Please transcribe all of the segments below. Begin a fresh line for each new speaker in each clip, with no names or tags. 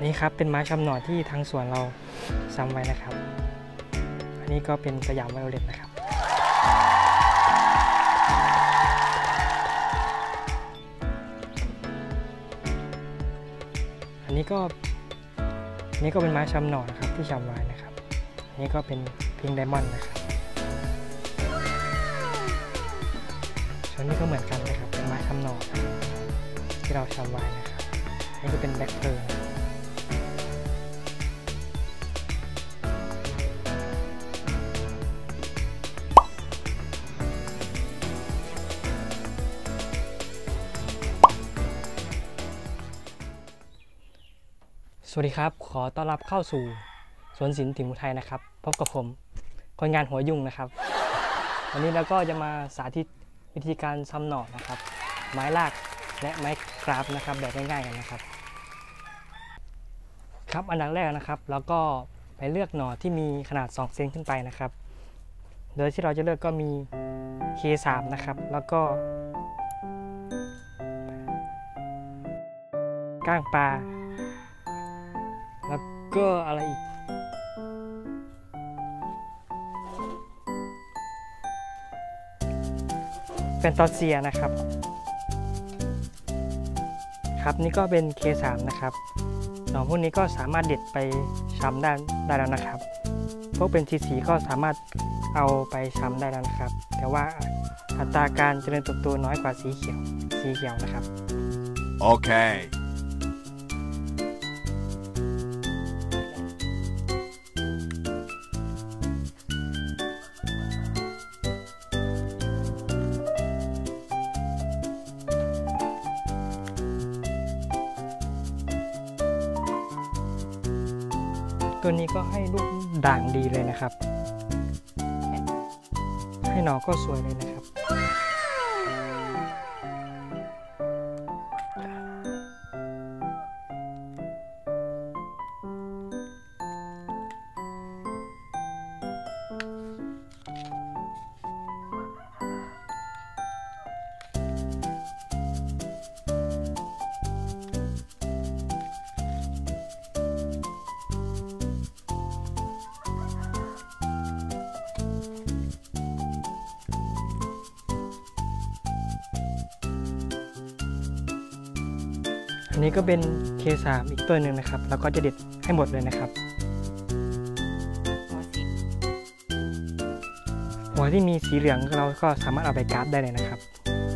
นี้ครับเป็นไม้ชำหน่อที่ทางสวนเราซ้ำไว้นะครับอันนี้ก็เป็นสยามไวโอเลตนะครับอันนี้ก็เป็นไม้ชำหน่อนะครับที่ชำไว้นะครับอันนี้ก็เป็นพิงค์ไดมอนด์นะครับส่วนนี้ก็เหมือนกันนะครับเป็นไม้ชำหน่อที่เราชำไว้นะครับนี่ก็เป็นแบล็คเพิร์ลสวัสดีครับขอต้อนรับเข้าสู่สวนศิลป์ถิ่นอุทัยนะครับพบกับผมคนงานหัวยุ่งนะครับวันนี้เราก็จะมาสาธิตวิธีการชำหน่อนะครับไม้รากและไม้กราฟนะครับแบบง่ายๆกันนะครับครับอันดับแรกนะครับเราก็ไปเลือกหน่อที่มีขนาด2 เซนขึ้นไปนะครับโดยที่เราจะเลือกก็มี K3 นะครับแล้วก็ก้างปลาแล้วก็อะไรอีกแฟนตาเซียนะครับครับนี่ก็เป็น K3 นะครับหน่อพวกนี้ก็สามารถเด็ดไปช้ำได้แล้วนะครับพวกเป็นสีก็สามารถเอาไปช้ำได้แล้วนะครับแต่ว่าอัตราการเจริญเติบโตน้อยกว่าสีเขียวนะครับโอเคตัวนี้ก็ให้ลูกด่างดีเลยนะครับให้หน่อก็สวยเลยนะครับอันนี้ก็เป็น K3 อีกตัวหนึ่งนะครับแล้วก็จะเด็ดให้หมดเลยนะครับหัวที่มีสีเหลืองเราก็สามารถเอาไปกราฟได้เลยนะครับ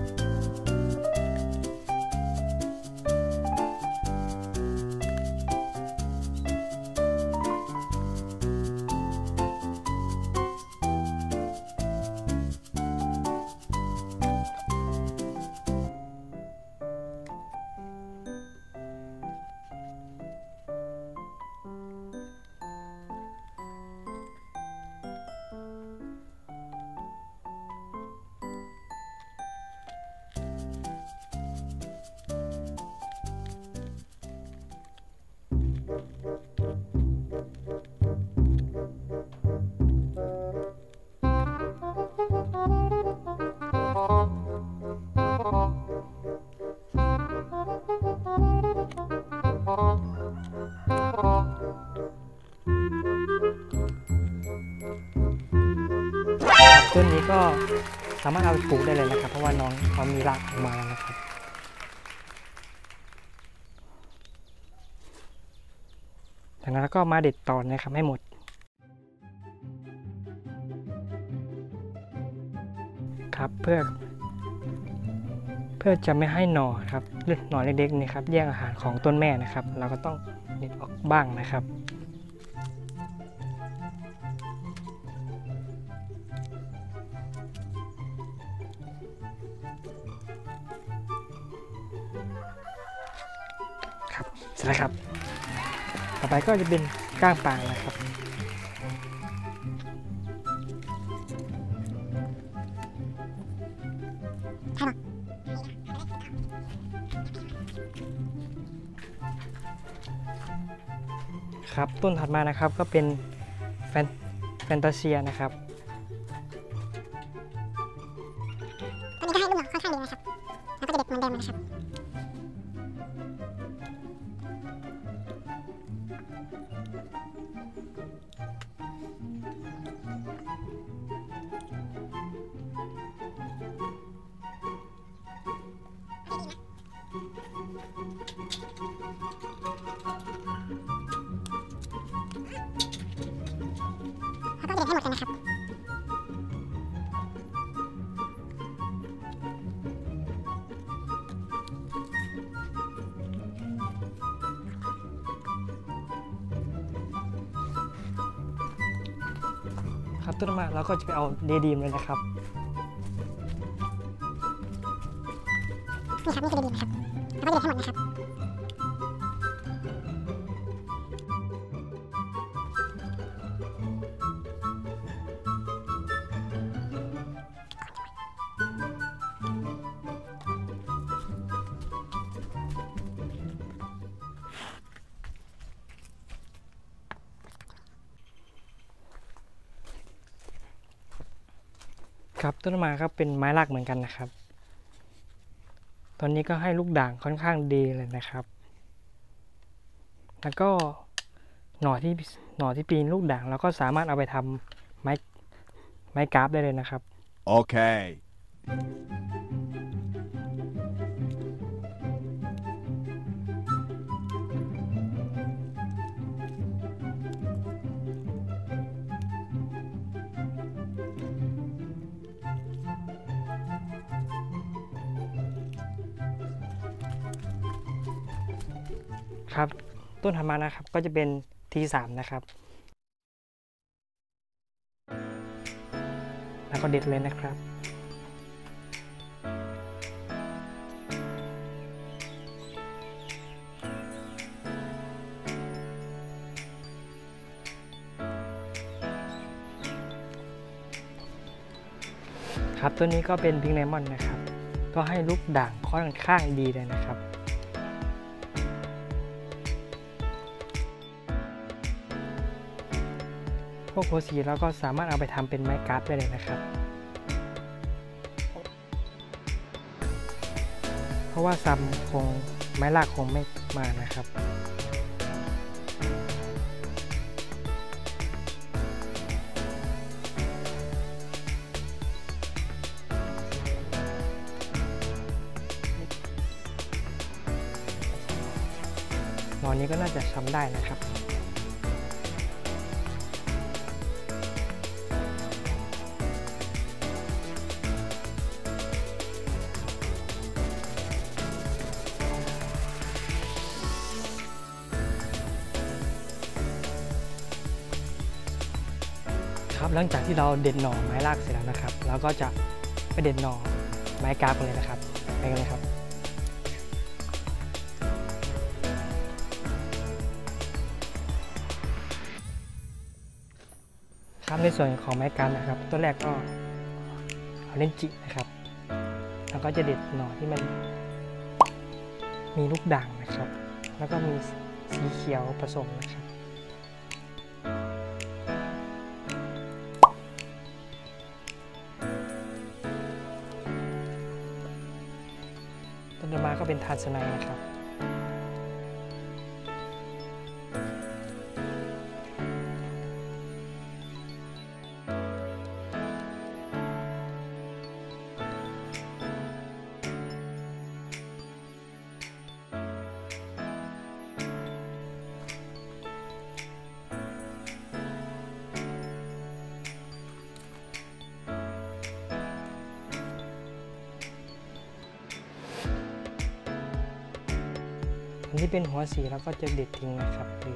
ต้นนี้ก็สามารถเอาไปปลูกได้เลยนะครับเพราะว่าน้องเขามีรากออกมาแล้วนะครับจากนั้นก็มาเด็ดตอนนะครับให้หมดครับเพื่อจะไม่ให้หน่อครับหน่อเล็กๆนี่ครับแย่งอาหารของต้นแม่นะครับเราก็ต้องเด็ดออกบ้างนะครับเสร็จแล้วครับต่อไปก็จะเป็นก้างปลานะครับครับต้นถัดมานะครับก็เป็นแฟนตาเซียนะครับ
ตัวนี้ก็ให้ลูกค่อนข้างดีนะครับแล้วก็จะเด็ดเหมือนเดิมนะครับแล้วก็เด็ดให้หมดเลยนะครับ
ครับต้นมาเราก็จะไปเอาเดดีมเลยนะครับ
นี่ครับนี่คือดีนะครับแล้วก็เด็ดให้หมดนะครับ
ครับต้นมาครับเป็นไม้รากเหมือนกันนะครับ ตอนนี้ก็ให้ลูกด่างค่อนข้างดีเลยนะครับ แล้วก็หน่อที่ปีนลูกด่างเราก็สามารถเอาไปทำไม้กราฟได้เลยนะครับ
Okay.
ครับต้นถัดมานะครับก็จะเป็น T3 นะครับ แล้วก็เด็ดเลยนะครับ ครับตัวนี้ก็เป็นพิงค์เลมอนนะครับ ก็ให้ลูกด่างค่อนข้างดีเลยนะครับ พวกโพสีเราก็สามารถเอาไปทำเป็นไม้กราฟได้เลยนะครับ เพราะว่าซัมคงไม้รากคงไม่มานะครับ ตอนนี้ก็น่าจะช้ำได้นะครับ ครับหลังจากที่เราเด็ดหน่อไม้รากเสร็จแล้วนะครับเราก็จะไปเด็ดหน่อไม้กราฟกันเลยนะครับไปกันเลยครับครับในส่วนของไม้กราฟนะครับต้นแรกก็เอาเล่นจินะครับแล้วก็จะเด็ดหน่อที่มันมีลูกด่างนะครับ แล้วก็มีสีเขียวผสมนะครับต้นต่อมาก็เป็นทานสไนนะครับ อันที่เป็นหัวสีแล้วก็จะเด็ดทิ้งนะครับห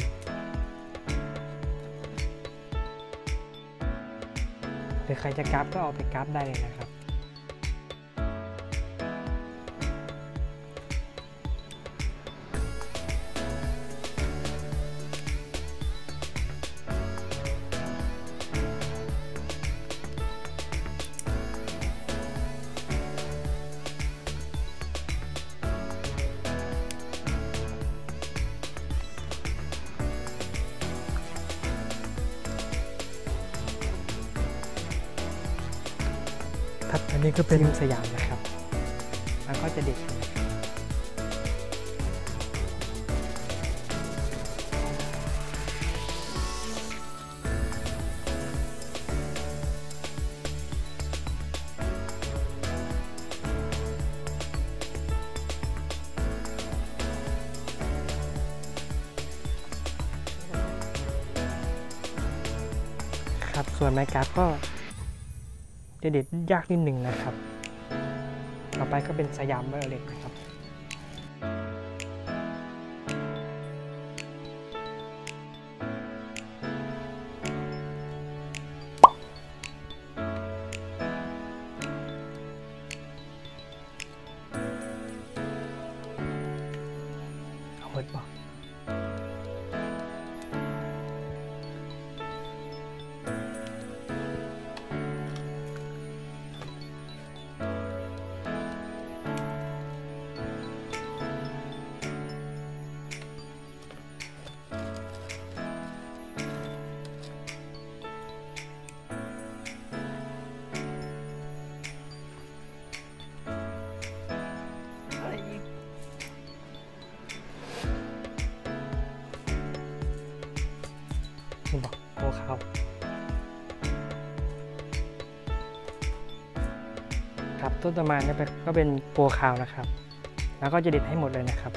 รือใครจะกราฟก็เอาไปกราฟได้เลยนะครับครับอันนี้ก็เป็นสยามนะครับแล้วก็จะเด็ดนะครับครับส่วนไม้กราฟก็จะเด็ดยากนิดหนึ่งนะครับต่อไปก็เป็นสยามไวโอเลตนะครับเอาหมดบอกนี่บอกโอ้เขาครับต้นต่อมาเนี่ยก็เป็นโปรคาวนะครับแล้วก็จะเด็ดให้หมดเลยนะครับ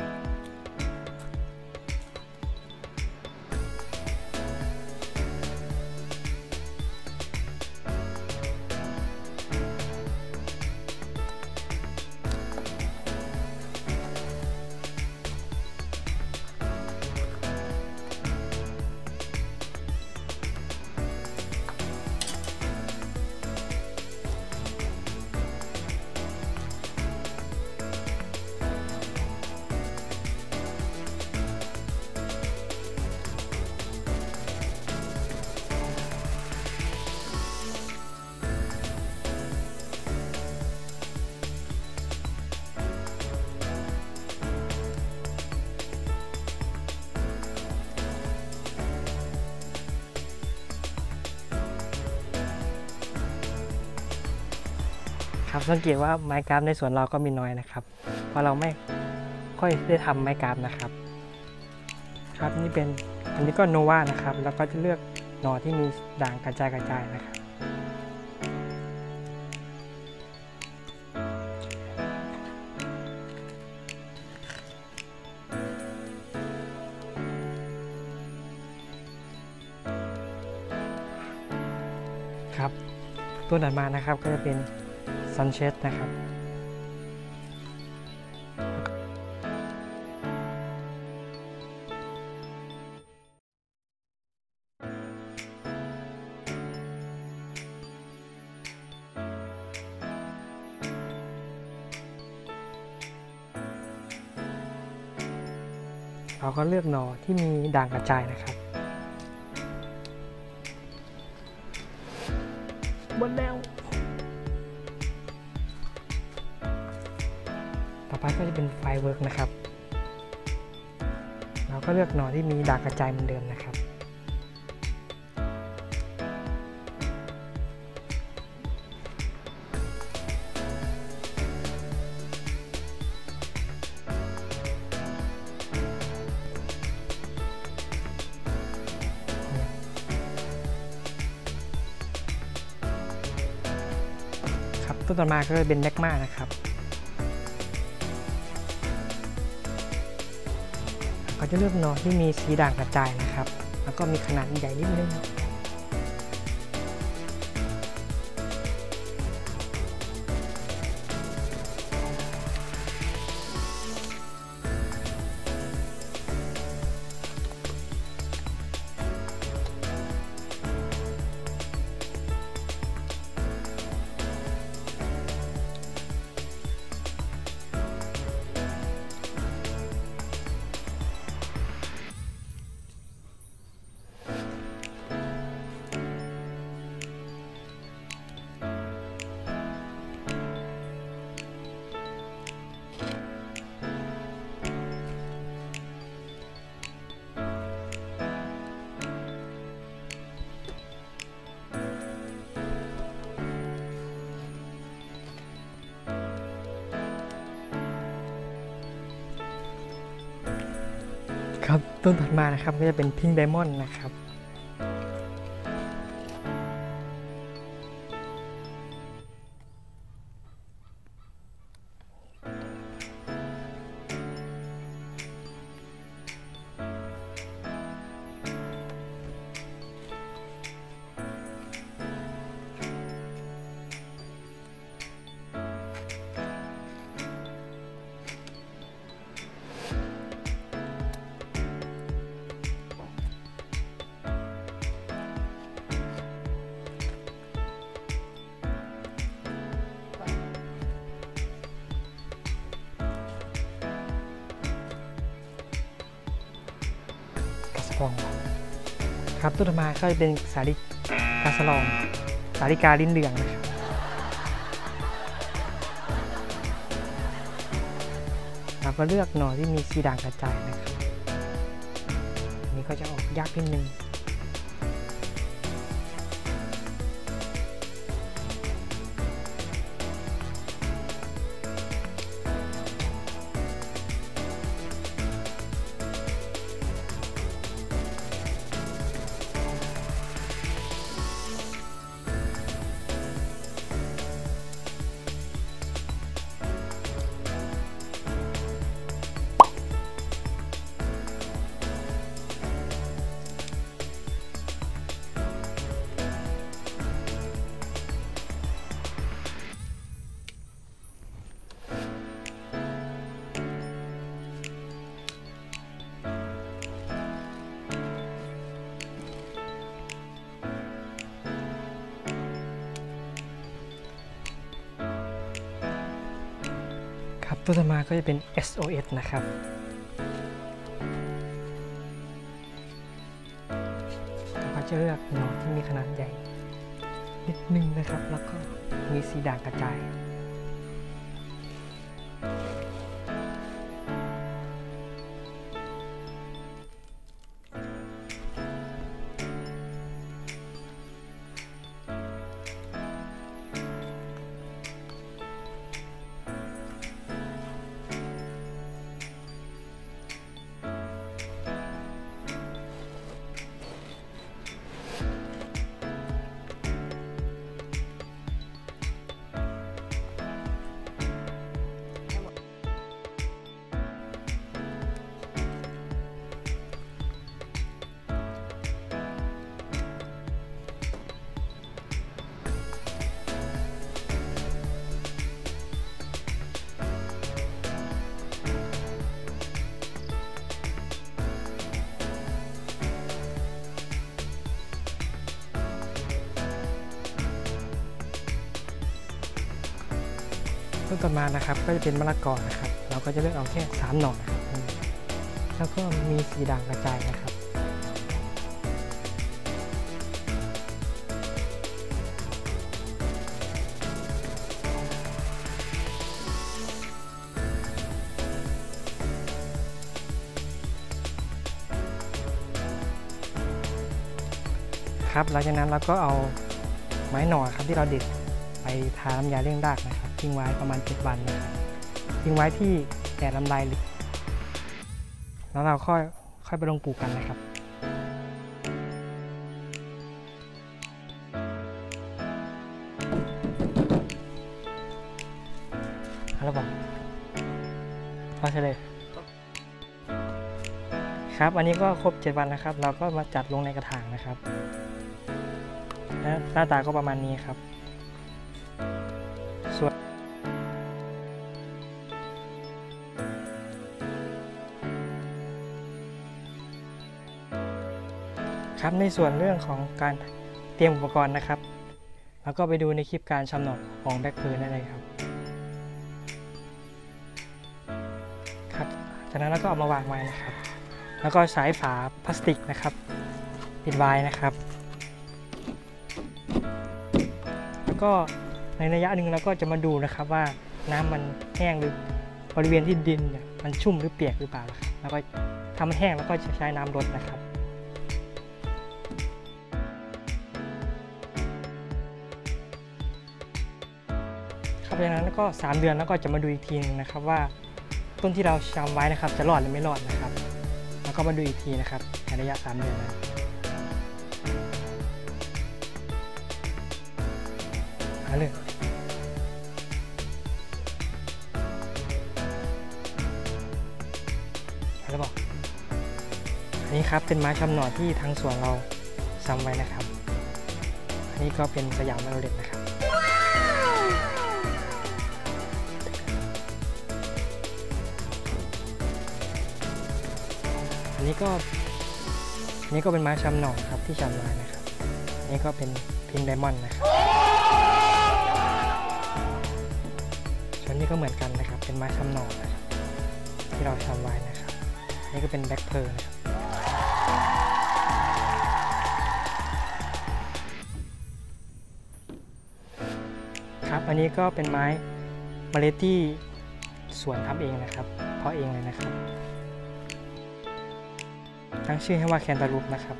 ครับสังเกตว่าไม้กราฟในสวนเราก็มีน้อยนะครับเพราะเราไม่ค่อยได้ทำไม้กราฟนะครับครับนี่เป็นอันนี้ก็โนวานะครับแล้วก็จะเลือกหน่อที่มีด่างกระจายนะครับครับตัวถัดมานะครับก็จะเป็นซันเชสนะครับเราก็เลือกหน่อที่มีด่างกระจายนะครับหมดแล้วต่อไปก็จะเป็นไฟเวิร์กนะครับเราก็เลือกหน่อที่มีด่างกระจายเหมือนเดิมนะครับครับต้นต่อมาก็จะเป็นแมกมานะครับก็จะเลือกหน่อที่มีสีด่างกระจายนะครับแล้วก็มีขนาดใหญ่นิดนึงครับต้นถัดมานะครับก็จะเป็นพิงค์ไดมอนด์นะครับฟองครับต้นต่อมาก็จะเป็นสาลิกาสลองสาลิกาลิ้นเหลืองนะครับเราก็เลือกหน่อที่มีสีด่างกระจายนะครับอันนี้ก็จะออกยากนิดนึงครับตัวต่อมาก็จะเป็น SOS นะครับเราจะเลือกหน่อที่มีขนาดใหญ่นิดนึงนะครับแล้วก็มีสีด่างกระจายต้นต่อมานะครับก็จะเป็นมะละกอนะครับเราก็จะเลือกเอาแค่3หน่อนะครับแล้วก็มีสีด่างกระจายนะครับครับหลังจากนั้นเราก็เอาไม้หน่อครับที่เราเด็ดไปทาน้ำยาเร่งรากนะครับทิ้งไว้ประมาณ7 วันนะครับทิ้งไว้ที่แดดลำไรแล้วเราค่อยไปลงปลูกกันนะครับแล้วบอกพอใช่เลยครับอันนี้ก็ครบ7 วันนะครับเราก็มาจัดลงในกระถางนะครับและหน้าตาก็ประมาณนี้ครับส่วนครับในส่วนเรื่องของการเตรียมอุปกรณ์นะครับแล้วก็ไปดูในคลิปการชำหนอกของแบ็คเพิร์ลได้เลยครับจากนั้นเราก็เอามาวางไว้นะครับแล้วก็ใช้ฝาพลาสติกนะครับปิดไว้นะครับแล้วก็ในระยะหนึ่งเราก็จะมาดูนะครับว่าน้ำมันแห้งหรือบริเวณที่ดินเนี่ยมันชุ่มหรือเปียกหรือเปล่าครับแล้วก็ทำให้แห้งแล้วก็จะใช้น้ำรดนะครับครับจากนั้นก็3 เดือนแล้วก็จะมาดูอีกทีนึงนะครับว่าต้นที่เราชำไว้นะครับจะรอดหรือไม่รอดนะครับแล้วก็มาดูอีกทีนะครับในระยะ3 เดือนนะเอาเลยแล้วบอกอันนี้ครับเป็นไม้ชำหน่อที่ทางสวนเราชำไว้นะครับอันนี้ก็เป็นสยามไวโอเลตนะครับอันนี้ก็เป็นไม้ชำหน่อครับที่ชำไว้นะครับอันนี้ก็เป็นพิงค์ไดมอนด์นะครับส่วนนี้ก็เหมือนกันนะครับเป็นไม้ชำหน่อนะครับที่เราชำไว้นะครับอันนี้ก็เป็นแบ็คเพิร์ลนะครับอันนี้ก็เป็นไม้เมล็ดที่สวนทำเองนะครับเพาะเองเลยนะครับตั้งชื่อให้ว่าแคนตาลูปนะครับ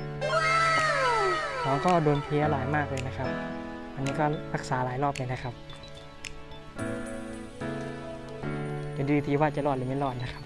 น้องก็โดนเพลี้ยหลายมากเลยนะครับอันนี้ก็รักษาหลายรอบเลยนะครับเดี๋ยวดูทีว่าจะรอดหรือไม่รอดนะครับ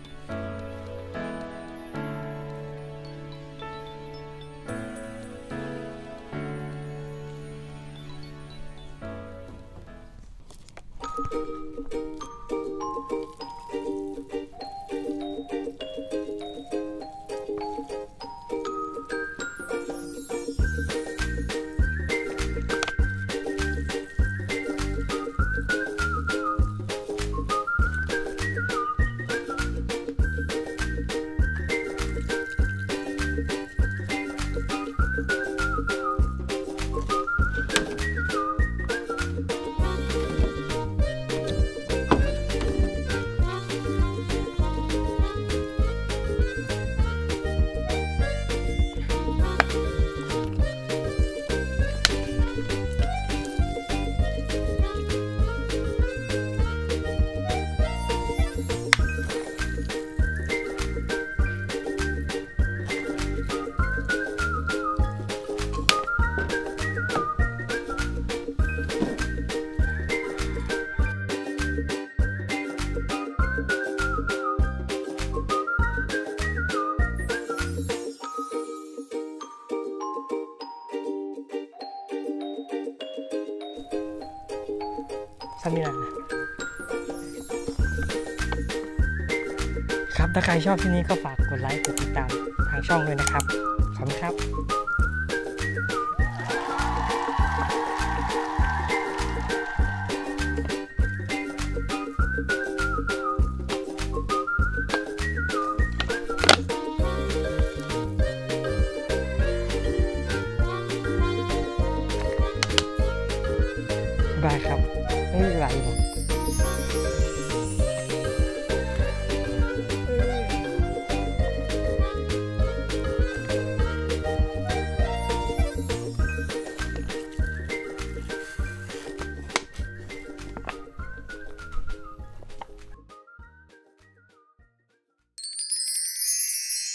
ซ้ำนี่นะครับถ้าใครชอบที่นี้ก็ฝากกดไลค์กดติดตามทางช่องด้วยนะครับขอบคุณครับบายครับไม่มีเวลาอีก